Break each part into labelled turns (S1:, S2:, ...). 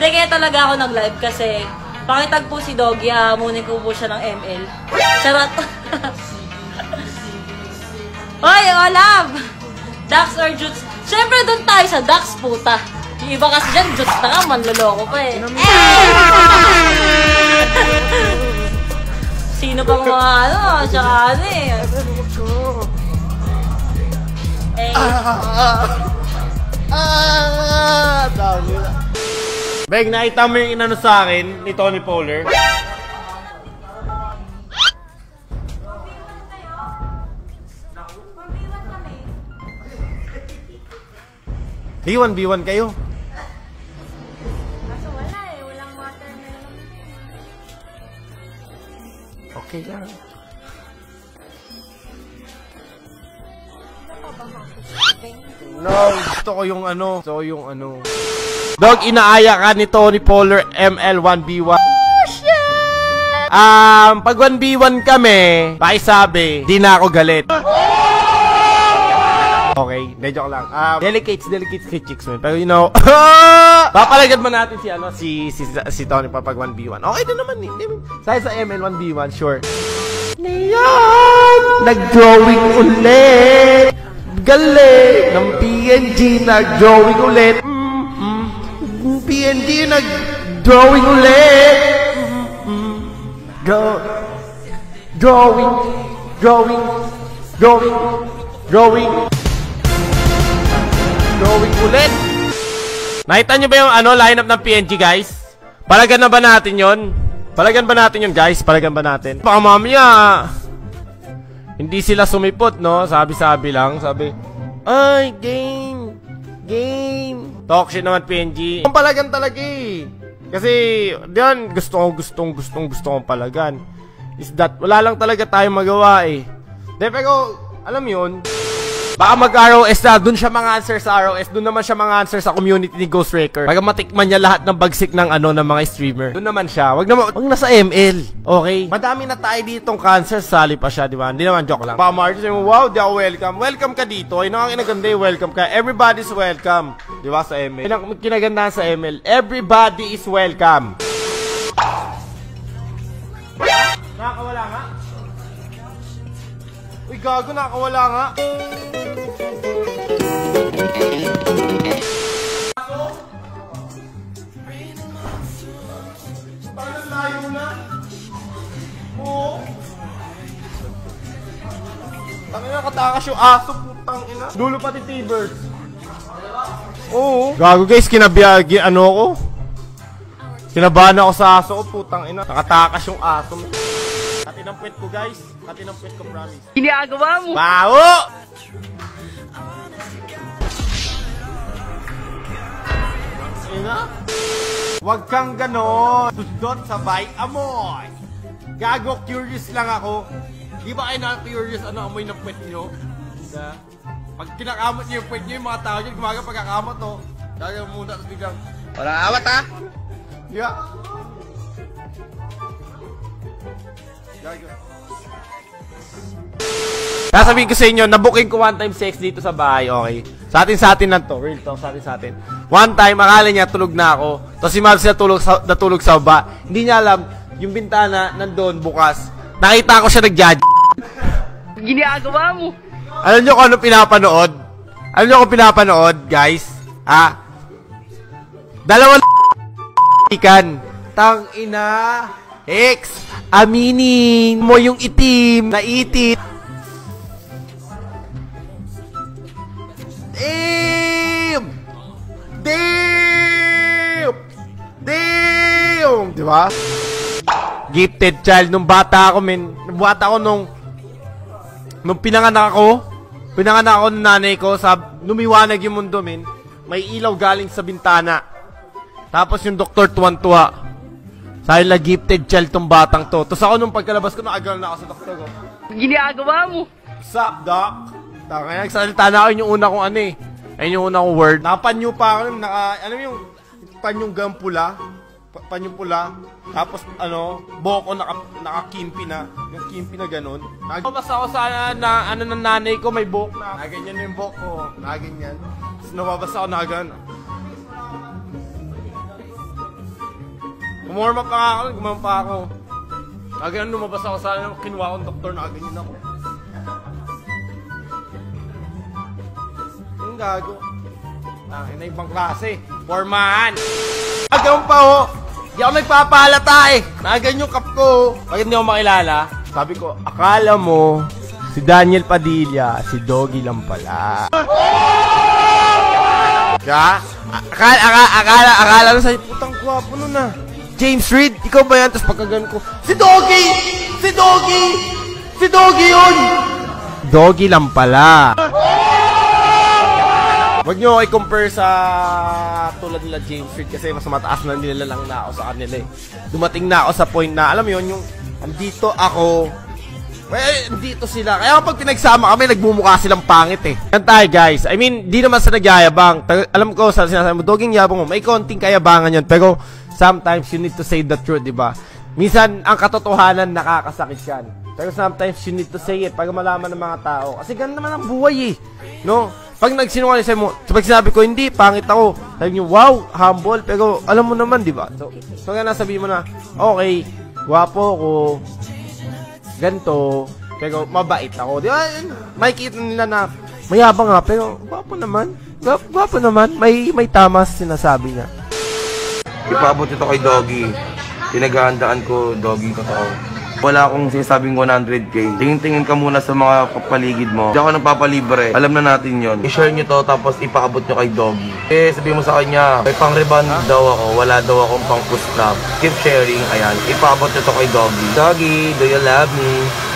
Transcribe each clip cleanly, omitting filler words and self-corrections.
S1: kaya talaga ako nag-live kasi pakitag po si Doggy, hamunin ko po siya ng ML. Charot. Hoy, Olaf! Dax or Jutes? Siyempre doon tayo sa Dax, puta. Yung iba kasi dyan, Jutes na nga, manloloko pa eh. Sino pang mga ano, tsaka ano eh.
S2: Dami na. Beg, nakita mo yung inano sa akin ni Tony Poller? B1 kayo.
S1: Kaso wala eh, walang watermelon.
S2: Okay lang. No, gusto ko yung ano. Dog, inaaya ka ni Tony Poller ML1B1. Oh, shit! Pag 1B1 kami, pakisabi, di na ako galit. Okay, de joke lang. Delicates kay chicks man. Pero you know, papalagad man natin si Tony pa pag 1B1. Okay din naman eh. Sa ML1B1, sure. Ngayon, nag-drawing ulit. Galing ng PNG, nag-drawing ulit. PNG, nag-drawing ulit. Drawing ulit. Nakita nyo ba yung lineup ng PNG, guys? Palagan na ba natin yon? Palagan ba natin yun, guys? Palagan ba natin? Baka mamaya hindi sila sumipot, no? Sabi-sabi lang. Sabi, ay, game. Talk shit naman, PNG. Ang palagan talaga eh. Kasi, diyan, gustong palagan. Is that, wala lang talaga tayong magawa eh. Pero, alam yun, baka mag-ROS na, dun siya mga answer sa ROS, dun naman siya mga answer sa community ni Ghost Wrecker. Pag matikman niya lahat ng bagsik ng ng mga streamer. Dun naman siya. Wag na sa ML. Okay? Madami na tayo ditong cancer, sali pa siya, di ba? Hindi naman, joke lang. Baka Martin, wow, di ako welcome. Welcome ka dito. Ay, ang inaganda welcome ka. Everybody's welcome. Di ba sa ML? Kinagandahan sa ML. Everybody is welcome. Nakakawala nga? Uy, gago, nakakawala nga. Parang layo na. Oo. Tangina, nakatakas yung aso, putang ina. Dulo pati T-Bird. Oo. Gago guys, kinabiyagi, ko? Kinabahan ako sa aso ko, putang ina. Nakatakas yung aso. Kati ng puwet ko, guys. Kati ng puwet ko, promise.
S1: Ginagawa mo.
S2: Baho! Ina? Huwag kang ganon. Susdot sabay amoy. Gago, curious lang ako. Di ba kayo na-curious ano amoy ng puwet nyo? Pag kinakamot nyo yung puwet nyo, yung mga tao nyo, gumaga pagkakamot, no? Gago muna, tapos biglang,
S3: walang awat, ha?
S2: yeah. Sasabihin ko sa inyo, nabuking ko one time sex dito sa bahay, okay? Sa atin lang to, real talk, sa atin. One time, akala niya tulog na ako. Tapos si Mavs natulog sa baba. Hindi niya alam, yung bintana nandun bukas. Nakita ko siya nag-judge.
S1: Ginagawa mo.
S2: Alam niyo kung ano pinapanood? Alam niyo kung pinapanood, guys? Dalawang ikan. Tang ina. X. Aminin mo yung itim na itit. Damn! Diba? Gifted child nung bata ako, men. Bata ako nung pinanganak ako ng nanay ko, lumiwanag yung mundo, men. May ilaw galing sa bintana. Tapos yung doktor tuwan-tuwa. Sabi na gifted child tong batang to. Tapos ako nung pagkalabas ko, nakagal na ako sa doktor ko.
S1: Ginagawa mo.
S2: What's up, doc? Kaya nagsalita na ako, yung una kong ayun yung una kong word. Nakapanyo pa ako, ano yung panyong pula? Panyong pula. Tapos, buhok ko nakakimpi na. Yung kimpi na ganun. Nabasa ako sa ng nanay ko, may buhok na. Naganyan na yung buhok ko. Naganyan. Tapos nababasa ako na gano'n. Umorma pa nga ako, gumampa pa ako. Agad lumabas ako sa akin, kinuha akong doktor na ganyan ako. Yung gago. Na ibang klase. Formahan. Agaw pa ho. Di ako nagpapalata eh. Nagan yung cup ko. Bakit hindi ako makilala? Sabi ko, akala mo si Daniel Padilla, si Doggy lang pala. Kaya? Akala na sa'yo, putang gwapo nun ah. James Reid, ikaw ba yan? Tapos pagkagan ko, si Doggy! Si Doggy! Si Doggy yun! Doggy lang pala. Huwag nyo i-compare sa tulad nila James Reid kasi mas mataas na nila lang na ako sa kanila eh. Dumating na ako sa point na, alam mo yun, yung andito ako, andito sila. Kaya kapag pinagsama kami, nagmumukha silang pangit eh. Yan tayo guys. I mean, di naman sa nagyayabang. Alam ko, sa sinasabi mo, Doging yabang mo, may konting kayabangan yun. Pero sometimes you need to say the truth, di ba? Minsan, ang katotohanan nakakasakit yan. Pero sometimes you need to say it para malaman ng mga tao. Kasi ganun naman ang buhay eh. No? Pag nagsinungaling sa'yo mo, pag sinabi ko, hindi, pangit ako. Sabi nyo, wow, humble, pero alam mo naman, di ba? So nga nasabihin mo na, okay, gwapo ko, ganto, pero mabait ako. Di ba? Makikita nila na, mayabang nga, pero gwapo naman. Gwapo naman, may tamas sinasabi niya.
S3: Ipaabot ito kay Doggy. Pinaghahandaan ko, Doggy, totoo. Wala akong sinasabing 100k. Tingin-tingin ka muna sa mga paligid mo. Hindi ako nagpapalibre. Alam na natin yon. I-share nyo to, tapos ipaabot nyo kay Doggy. Eh, sabihin mo sa kanya, may pang-reband daw ako. Wala daw akong pang-push-stop. Keep sharing. Ayan, ipaabot nyo to kay Doggy. Doggy, do you love me?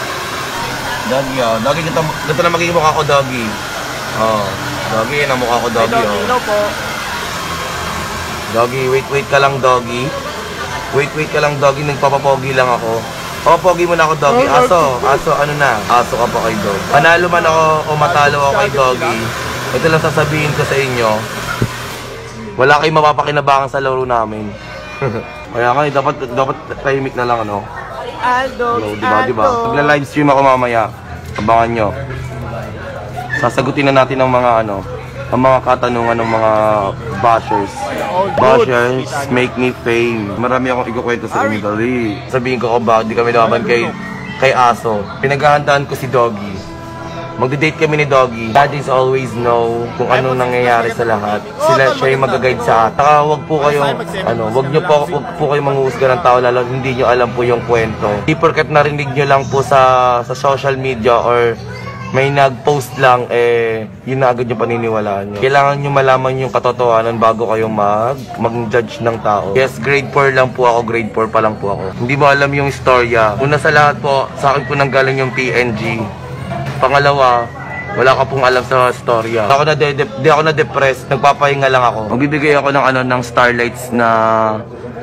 S3: Doggy, oh. Doggy, ganito na magiging mukha ko, Doggy. Oh, Doggy, yan ang mukha ko, Doggy, oh.
S2: Hello po.
S3: Doggy, wait ka lang, Doggy. Wait ka lang, Doggy. Nagpapapogi lang ako. O, pogi mo na ako, Doggy. Aso, ano na? Aso ka pa kay Doggy. Panalo man ako o matalo ako kay Doggy, ito lang sasabihin ko sa inyo. Wala kayong mapapakinabangan sa laro namin. Kaya nga, dapat tahimik na lang, ano?
S2: Aldo,
S3: diba? Magla-livestream ako mamaya. Abangan nyo. Sasagutin na natin ang mga, ang mga katanungan ng mga bashers. Bashers make me fame. Marami akong ikukwento sa inyo, dali. Sabihin ko kung bakit di kami naman kay Aso. Pinaghahandaan ko si Doggy. Magde-date kami ni Doggy. Daddies always know kung anong nangyayari sa lahat. Siya yung mag-guide sa atin. Saka wag po kayong manghuhusga ng tao lalo hindi nyo alam po yung kwento. Di porket narinig nyo lang po sa social media or may nag-post lang, yun na agad yung paniniwalaan nyo. Kailangan nyo malaman yung katotohanan bago kayo mag-judge ng tao. Yes, grade 4 lang po ako, grade 4 pa lang po ako. Hindi mo alam yung istorya. Una sa lahat po, sa akin po nanggaling yung TNG. Pangalawa, wala ka pong alam sa storya. Di ako na-depressed, nagpapahinga lang ako. Magbibigay ako ng Starlights na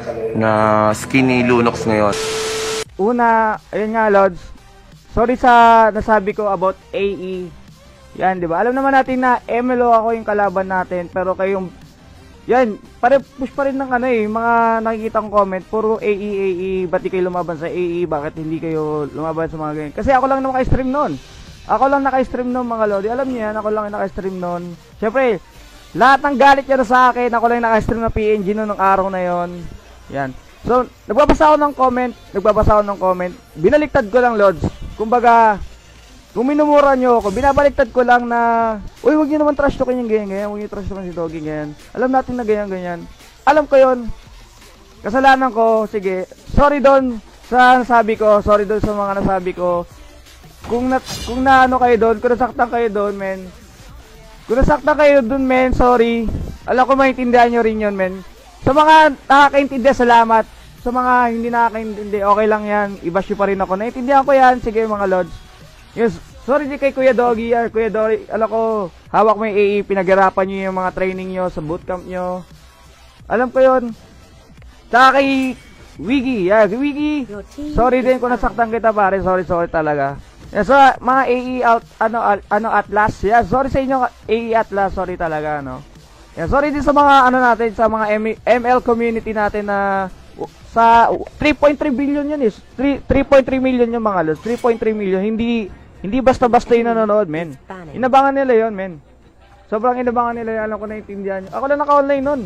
S3: skinny Lunox ngayon.
S4: Una, ayun nga, Lods. Sorry sa nasabi ko about AE. Yan, di ba? Alam naman natin na MLO ako yung kalaban natin. Pero kayong, yan, push pa rin ng mga nakikita kong comment. Puro AE. Ba't di kayo lumaban sa AE? Bakit hindi kayo lumaban sa mga ganyan? Kasi ako lang naman naka-stream nun. Ako lang naka-stream nun, mga Lodi. Alam niyo yan, ako lang naka-stream nun. Siyempre, lahat ng galit yan sa akin. Ako lang naka-stream na PNG nun ng araw na yon. Yan. So, nagbabasa ako ng comment. Binaliktad ko lang, Lods. Kumbaga, kung minumura nyo ako, binabaliktad ko lang na, uy, huwag nyo naman trash talkin yung ganyan, huwag nyo trash talkin si Doggy, ganyan. Alam natin na ganyan. Alam ko yon. Kasalanan ko, sige. Sorry doon sa nasabi ko, sorry doon sa mga nasabi ko. Kung naano kayo doon, kung nasaktan kayo doon, men. Kung nasaktan kayo doon, men, sorry. Alam ko maintindihan nyo rin yun, men. Sa mga nakakaintindi, salamat. Sa mga hindi nakakaintindi, okay lang yan. I-bash pa rin ako. Naintindihan ko yan. Sige mga Lods. Yes, sorry di kay Kuya Doggy. Kuya Doggy, alam ko, hawak mo yung AE. Pinaghirapan nyo yung mga training nyo sa bootcamp nyo. Alam ko yun. Tsaka kay Wiggy. Wiggy. Sorry din kung nasaktan kita pare. Sorry talaga. Yeah, so, mga AE out, Atlas. Yeah, sorry sa inyo, AE Atlas. Sorry talaga, Yeah, sorry din sa mga, natin, sa mga ML community natin na, sa 3.3 billion yun is 3.3 million yung mga Lods. 3.3 million. Hindi basta-basta yung nanonood, men. Inabangan nila yon, men. Sobrang inabangan nila yun. Alam ko na intindihan nyo. Ako lang naka-online nun.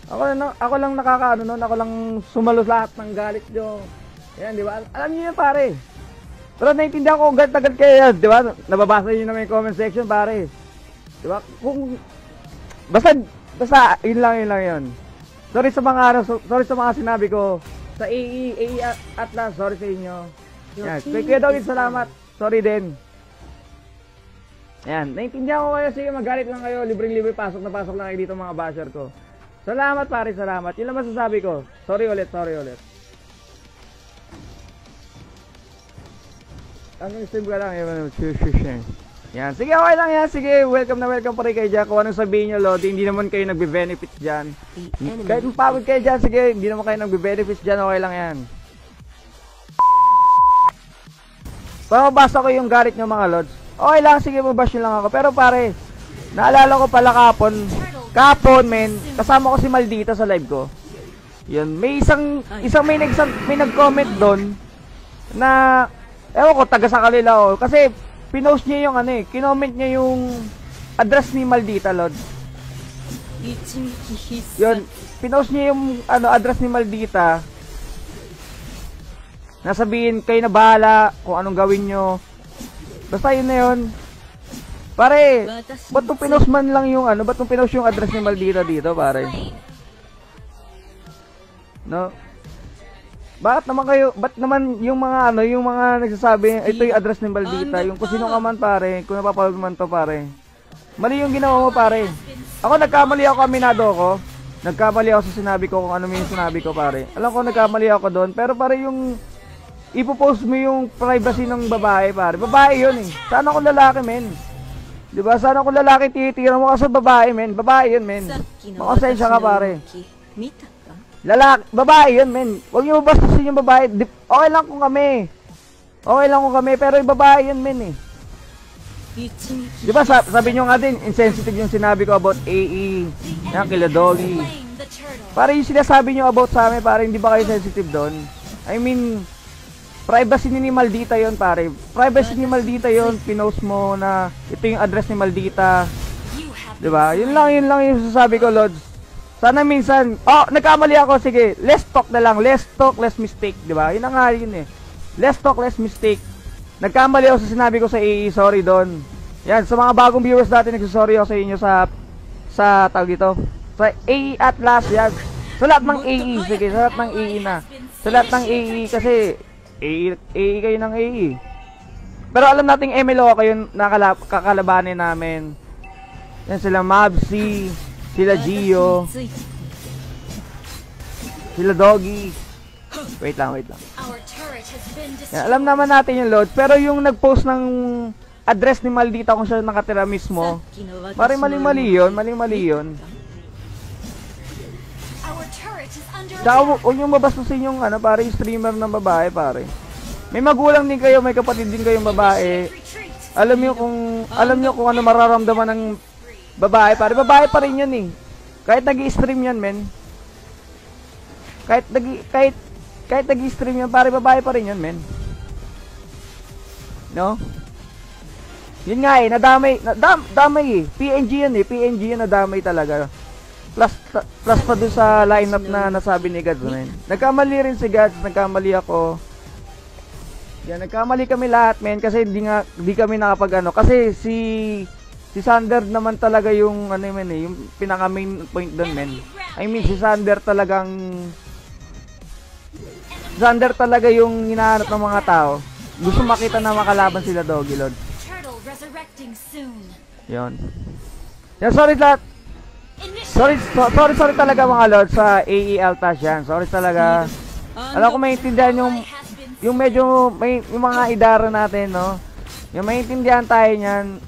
S4: Ako lang nakakaano nun, ako lang sumalo lahat ng galit nyo. Yan, di ba? Alam niyo yan, pare. Pero naiintindihan ko kung galit kayo yan, di ba? Nababasa niyo na may comment section, pare. Di ba? Kung basta yun lang yun. Sorry sa mga sinabi ko sa AE Atlas, sorry sa inyo. Yan, Kuya Doggy, salamat. Sorry din. Yan, naiintindihan ko kayo, sige magalit lang kayo, libre-libre pasok na pasok lang kayo dito mga basher ko. Salamat pare, salamat. Yun lang masasabi ko. Sorry ulit. Anong stream ka lang? Yan, sige okay lang yan. Sige, welcome na welcome pa rin kayo dyan. Kung anong sabihin nyo, Lodi, hindi naman kayo nagbe-benefit dyan. Kahit mapagod kayo dyan, sige, hindi naman kayo nagbe-benefit dyan, okay lang yan. Pamabasa ko yung galit nyo mga Lods. Okay lang, sige, mabash nyo lang ako. Pero pare, naalala ko pala Kapon, men, kasama ko si Maldita sa live ko. Yun, may may nag-comment doon na ewan ko taga sa kanila oh, kasi pinost niya yung kinoment niya yung address ni Maldita, Lord. Yun, pinost niya yung address ni Maldita. Nasabihin kayo na bahala kung anong gawin nyo. Basta yun na yun. Pare, ba't nung pinost man lang yung ba't nung pinost yung address ni Maldita dito, pare? No? Ba't naman yung mga nagsasabi, ito yung address ni Maldita, yung kung sino ka man, pare, kung napapalog man to, pare. Mali yung ginawa mo, pare. Ako, nagkamali ako, aminado ko. Nagkamali ako sa sinabi ko kung ano yung sinabi ko, pare. Alam ko, nagkamali ako doon, pero pare yung ipopost mo yung privacy ng babae, pare. Babae yun eh. Sana kung lalaki, men. Diba? Sana kung lalaki titira mo kasi babae, men. Babae yun, men. Makonsensya ka, pare. Lalaki, babae yun, men. Huwag niyo bastusin yung babae. Okay lang kung kami. Pero yung babae yun, men eh. Diba sabi nyo nga din, insensitive yung sinabi ko about AE. Yan, kila Doggy. Pare yung sinasabi nyo about sa amin, pare, hindi ba kayo sensitive doon? I mean, privacy ni Maldita yon, pare. Privacy ni Maldita yon, pinost mo na ito yung address ni Maldita. Diba? Yun lang yung sasabi ko, Lods. Sana minsan, nagkamali ako, sige, less talk na lang. Less talk, less mistake, diba? Yun na nga yun eh. Less talk, less mistake. Nagkamali ako sa sinabi ko sa AE, sorry doon. Yan, sa mga bagong viewers natin, nagsasorry ako sa inyo sa tawag dito. Sa AE Atlas, yan. Sa lahat ng AE, sige, sa lahat ng AE na. Sa lahat ng AE, kasi AE kayo ng AE. Pero alam nating MLO kayo kakalabanin namin. Yan sila Mabsi, sila Gio, sila Doggy. Wait lang. Yan, alam naman natin yung load. Pero yung nag-post ng address ni Maldita kung siya nakatira mismo, pare mali-mali yun. Tsaka huwag nyo mabastusin yung pare, streamer ng babae, pare. May magulang din kayo, may kapatid din kayong babae. Alam nyo kung ano mararamdaman ng babae, pare. Babae pa rin yun eh. Kahit nag-i-stream yan, men. Kahit nag-i-stream yan, pare, babae pa rin yun, men. No? Yun nga eh, nadamay eh. PNG yun, nadamay talaga. Plus pa dun sa lineup na nasabi ni Gads na yun. Nagkamali rin si Gads, nagkamali ako. Yan, nagkamali kami lahat, men, kasi di kami nakapag kasi si Sander naman talaga yung yung pinaka main point doon, men. I mean, si Sander talaga yung hinahanap ng mga tao. Gusto makita na makalaban sila, Doggy Lord. Yon. Yan, sorry lahat. Sorry talaga mga Lord sa AE Altas yan. Sorry talaga. Alam ko maintindihan yung medyo yung mga idara natin, no? Yung maintindihan tayo niyan.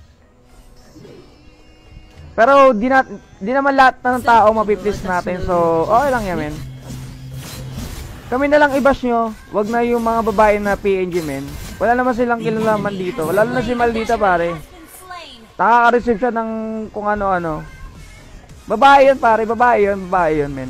S4: Pero di naman lahat ng tao mapiplease natin. So, okay lang yan, men. Kami na lang i-bash nyo. Wag na yung mga babae na PNG, men. Wala naman silang kilalaman dito. Wala na si Maldita, pare. Nakaka-receive siya ng kung ano-ano. Babae yun, pare. Babae yun, men.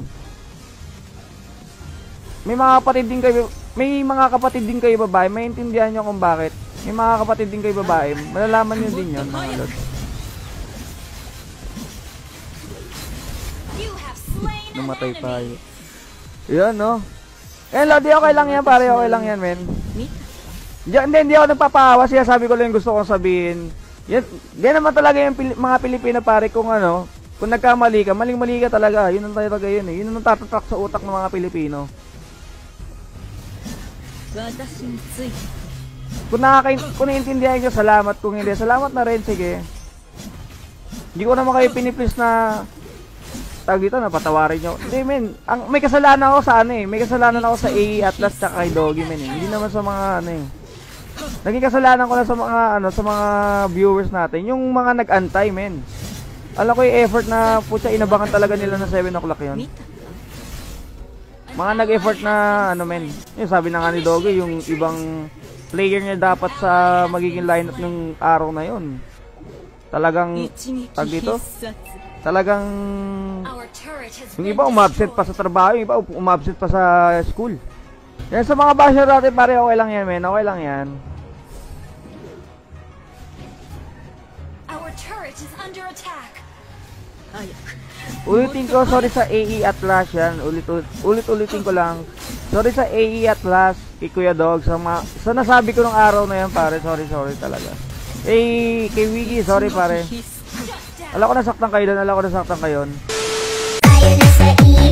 S4: May mga kapatid din kayo babae. Maintindihan nyo kung bakit. May mga kapatid din kayo babae. Malalaman nyo din yun, mga Lord. mamatay tayo. Yun, no? Eh, Lodi, okay lang yan, pare. Okay lang yan, men. Hindi ako nagpapahawa. Siya sabi ko lang yung gusto kong sabihin. Yan naman talaga yung mga Pilipino, pare, kung ano, kung nagkamali ka, maling-mali ka talaga. Yun ang talaga yun, eh. Yun ang tatatak sa utak ng mga Pilipino. Kung naiintindihan nyo, salamat. Kung hindi, salamat na rin, sige. Hindi ko naman kayo piniplis na tawag dito na patawarin nyo. Hindi, men. May kasalanan ako sa ano eh. May kasalanan ako sa AE Atlas tsaka kay Doggy, men. Hindi naman sa mga ano eh. Naging kasalanan ko na sa mga ano, sa mga viewers natin. Yung mga nag-antay, men. Alam ko yung effort na putya inabangan talaga nila na 7 o'clock yun. Mga nag-effort na ano, men. Yung sabi na nga ni Doggy, yung ibang player niya dapat sa magiging lineup ng araw na yun. Talagang tag dito. Talagang yung iba umabsent pa sa trabaho, yung iba umabsent pa sa school. Yan sa mga basher natin, pare, okay lang yan, men. Okay lang yan.
S5: Our turret is under attack.
S4: Ulitin ko, sorry sa AE Atlas yan. Ulit-ulitin ko lang. Sorry sa AE Atlas, kay Kuya Dog, sa nasabi ko ng araw na yan, pare. Sorry talaga. Kay Wiggy, sorry, pare. Alam ko nasaktan kayo doon, alam ko nasaktan kayo.